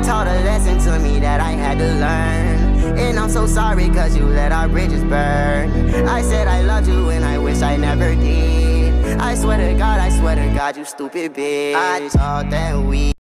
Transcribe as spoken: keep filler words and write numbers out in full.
taught a lesson to me that I had to learn. And I'm so sorry cause you let our bridges burn. I said I loved you and I wish I never did. I swear to God, I swear to God, you stupid bitch. I thought that we